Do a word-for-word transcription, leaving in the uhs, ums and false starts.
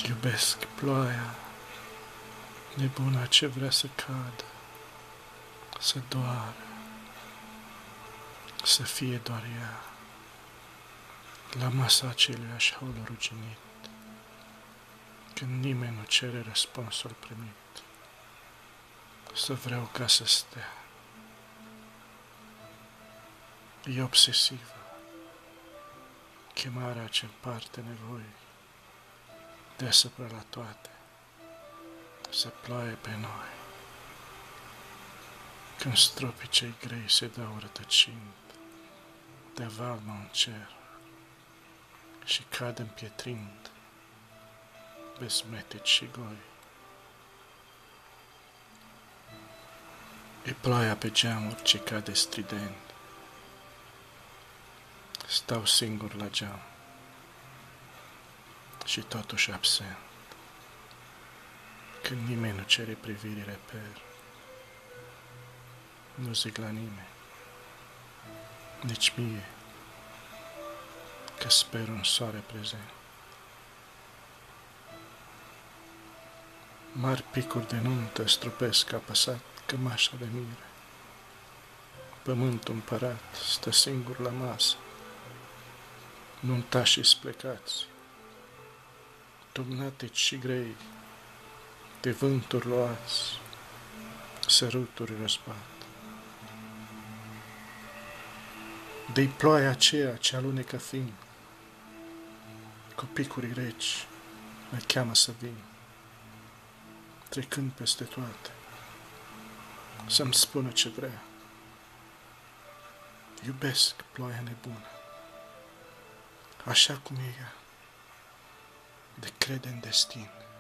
Iubesc ploaia nebuna ce vrea să cadă, să doară, să fie doar ea, la masa aceluiași haul ruginit, când nimeni nu cere răspunsul primit. Să vreau ca să stea. E obsesivă chemarea ce împarte nevoi deasupra la toate, să ploaie pe noi. Când stropii cei grei se dau rătăcind de valmă în cer și cad împietrind bezmetici și goi. E ploaia pe geamuri ce cade strident. Stau singur la geam și totuși absent, când nimeni nu cere privirii reper. Nu zic la nimeni, nici mie, că sper un soare prezent. Mari picuri de nuntă strupesc apăsat cămașa de mire. Pământul împărat stă singur la masă, nuntașii-s plecați, tumnatici și grei, de vânturi luați, săruturi răsbat. De-i ploaia aceea ce alunecă fin, cu picuri reci mă cheamă să vin, trecând peste toate, să-mi spună ce vrea. Iubesc ploaia nebună, așa cum e ea, de crede în destin.